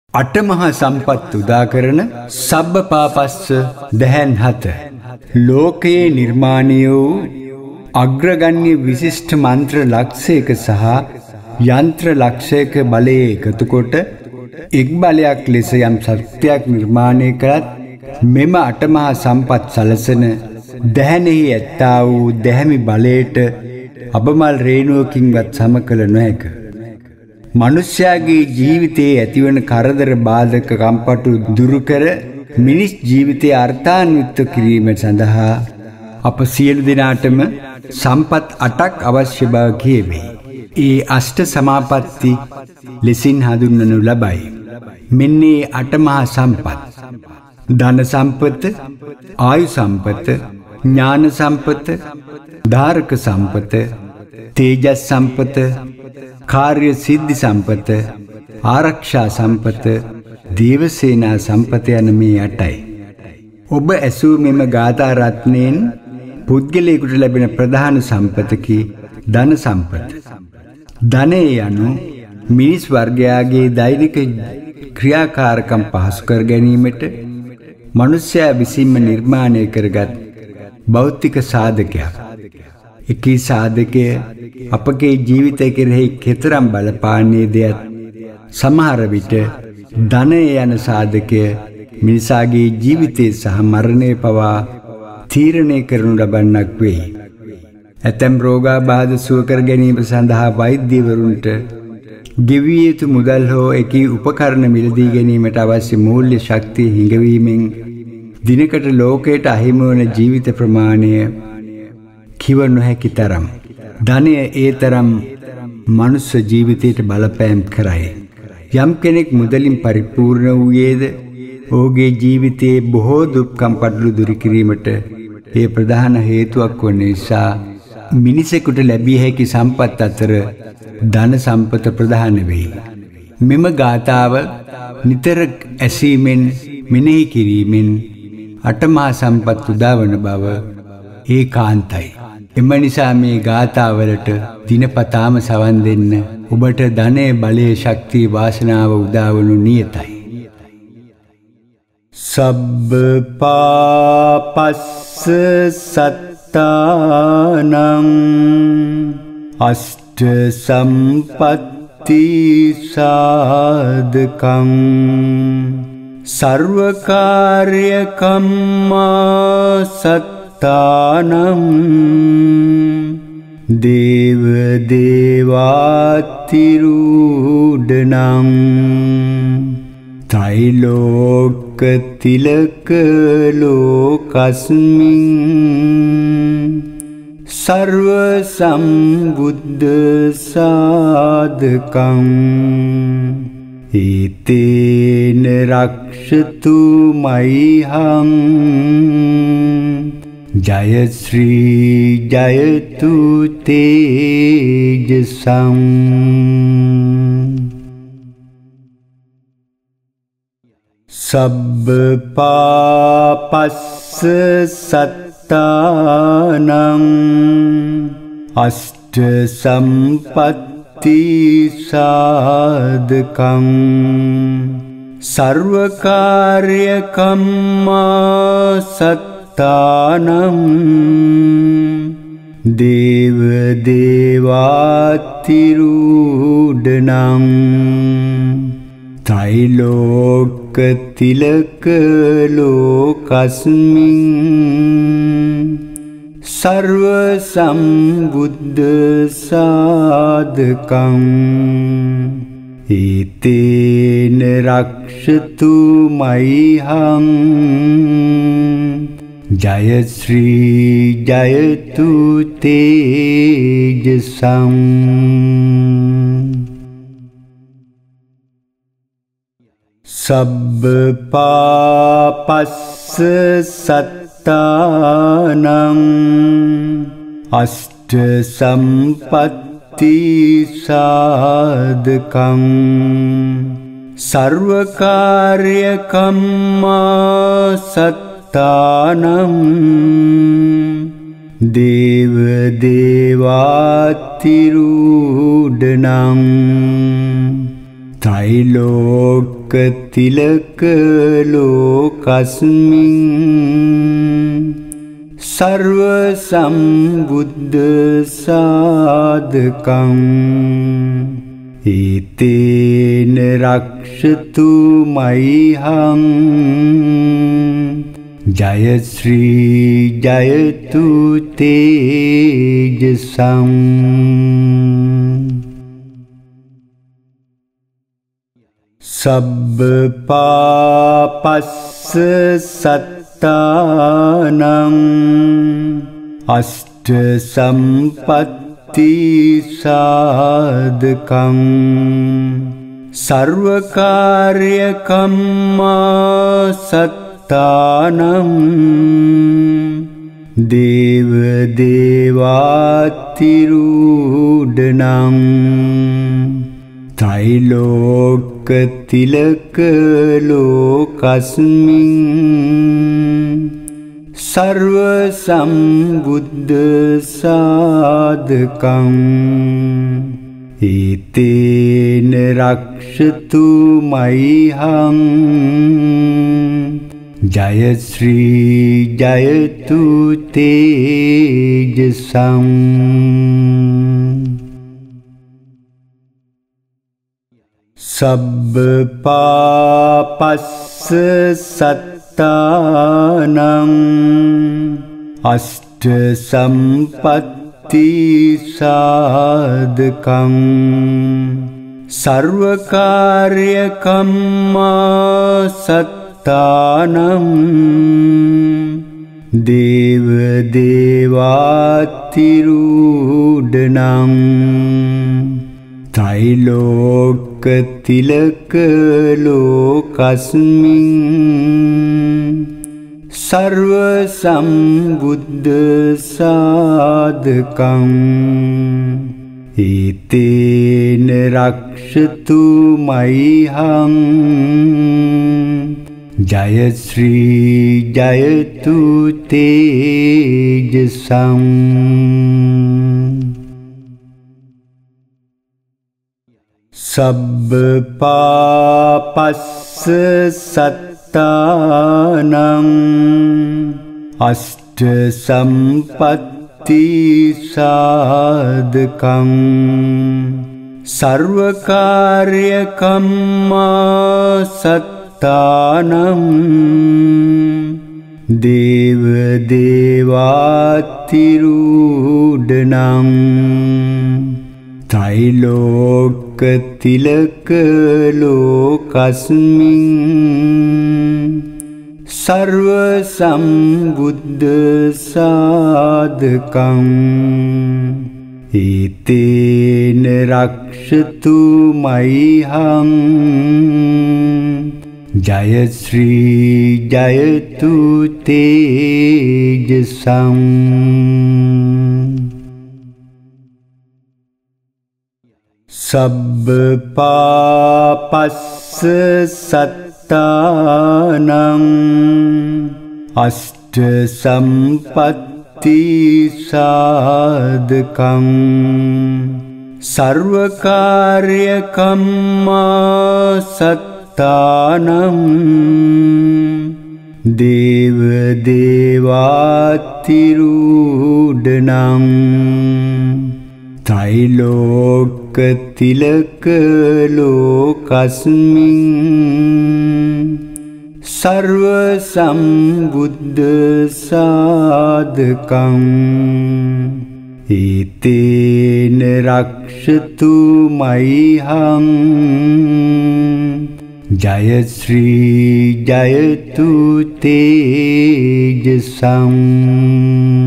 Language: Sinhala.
අටමහා සම්පත් උදා කරන සබ්බ පාපස්ස දැහැන් හත ලෝකයේ නිර්මාණය වූ අග්‍රගණ්‍ය විශිෂ්ට මන්ත්‍ර ලක්ෂයක සහ යන්ත්‍ර ලක්ෂයක බලයේ එකතු කොට එක් බලයක් ලෙස යම් සත්‍යයක් නිර්මාණය කරත් මෙම අටමහා සම්පත් සලසන දැහැනෙහි ඇත්තා වූ දැහැමි බලයට අබමල් රේණුවකින්වත් සම කළ නොහැක. මනුෂ්‍යයාගේ ජීවිතයේ ඇතිවන කරදර බාධක කම්පටු දුරු කර මිනිස් ජීවිතය අර්ථාන්විත කිරීම සඳහා අප සියලු දෙනාටම සම්පත් 8ක් අවශ්‍ය බව කියවේ. ඒ අෂ්ට සමාපatti ලෙසින් හඳුන්වනු ලබයි. මෙන්න මේ අටමහා සම්පත් ධන සම්පත, ආයු සම්පත, ඥාන සම්පත, ධාරක සම්පත, තේජස් සම්පත, කාර්ය සිද්ධි සම්පත, ආරක්ෂා සම්පත, දේවසේනා සම්පත යන මේ 8යි. ඔබ ඇසූ මෙම ගාථා රත්නයෙන් පුද්ගලයෙකුට ලැබෙන ප්‍රධාන සම්පතකි ධන සම්පත. ධනය යනු මිනිස් වර්ගයාගේ දෛනික ක්‍රියාකාරකම් පහසු කර ගැනීමට මනුෂ්‍යයා විසින්ම නිර්මාණය කරගත් භෞතික සාධකයක්. එකී සාධකය අපගේ ජීවිතය කෙරෙහි කෙතරම් බලපාන්නේ දෙයක් සමහර විට ධනය යන සාධකය මිනිසාගේ ජීවිතය සහ මරණය පවා තීරණය කරනු ලබන්නක් වෙයි. ඇතැම් රෝගාබාධ සුව කර ගැනීම සඳහා වෛද්‍යවරුන්ට ගෙවිය යුතු මුදල් හෝ එකී උපකරණ මිලදී ගැනීමට අවශ්‍ය මූල්‍ය ශක්තිය හිඟවීමෙන් දිනකට ලෝකයට අහිමි වන ජීවිත ප්‍රමාණය කිව නොහැකි තරම්. ධනය ඒ තරම් මනුෂ්‍ය ජීවිතයට බලපෑම් කරයි. යම් කෙනෙක් මුදලින් පරිපූර්ණ වූයේද ඔහුගේ ජීවිතයේ බොහෝ දුක්ඛම් පටලු දුරු කිරීමට ඒ ප්‍රධාන හේතුවක් වන නිසා මිනිසෙකුට ලැබිය හැකි සම්පත් අතර ධන සම්පත ප්‍රධාන වෙයි. මෙම ගාථාව නිතර ඇසීමෙන් මෙනෙහි කිරීමෙන් අටමහා සම්පත් උදාවන බව ඒකාන්තයි. එම නිසා මේ ගාථාවලට දිනපතාම සවන් දෙන්න ඔබට ධනය, බලය, ශක්තිය, වාසනාව උදාවනු නියතයි. සබ්බ පාපස්ස සත්තානං අෂ්ට සම්පatti සාධකං සර්වකාර්ය කම්මා සත්තානං දේව දේවාතිරූඩනං ත්‍රිලෝක තිලක ලෝකස්මින් සර්ව සම්බුද්ධ සාධකං ඊතේන රක්ෂතු මයිහං ජය ශ්‍රී ජයතු තේජසං. සබ්බ පාපස්ස සත්තානං අෂ්ට සම්පatti සාධකං සර්වකාර්ය කම්මා සත්තානං දේව දේවාතිරූඩනං ත්‍රිලෝක තිලක ලෝකස්මින් සර්ව සම්බුද්ධ සාධකං ඊතේන රක්ෂතු මයිහං ජය ශ්‍රී ජයතු තේජසං. සබ්බ පාපස්ස සත්තානං අෂ්ට සම්පatti සාධකං සර්වකාර්ය කම්මා සත්තානං දේව දේවාතිරූඩනං ත්‍රිලෝක තිලක ලෝකස්මින් සර්ව සම්බුද්ධ සාධකං ඊතේන රක්ෂතු මයිහං ජය ශ්‍රී ජයතු තේජසං සබ්බ පාපස්ස සත්තානං අෂ්ඨ සම්පත්ති සාධකං සර්වකාර්ය කම්මා සත්තානං දේව දේවාතිරූඩනං त्रैलोक तिलक लोकस्मिन् सर्व सम्बुद्ध साधकं एतेन रक्षतु मह्यं जय श्री जयतु तेजसं सब्ब पापस्स सत्तानं अष्ट संपत्ति साधकं सर्वकार्य कम्मा सत्तानं देव देवातिरूढनं त्रैलोक तिलक लोकस्मिन् सर्व सम्बुद्ध साधकं एतेन रक्षतु मह्यं जय श्री जयतु तेजसं सब्ब पापस्स सत्तानं अष्ट संपत्ति साधकं सर्वकार्य कम्मा सत्तानं देव देवातिरूढनं त्रैलोक तिलक लोकस्मिन् सर्व सम्बुद्ध साधकं एतेन रक्षतु मह्यं जय श्री जयतु तेजसं सब्ब पापस्स सत्तानं अष्ट संपत्ति साधकं सर्वकार्य कम्मा सत्तानं देव देवातिरूढनं त्रैलोक तिलक लोकस्मिन् सर्व सम्बुद्ध साधकं एतेन रक्षतु मह्यं जय श्री जयतु तेजसं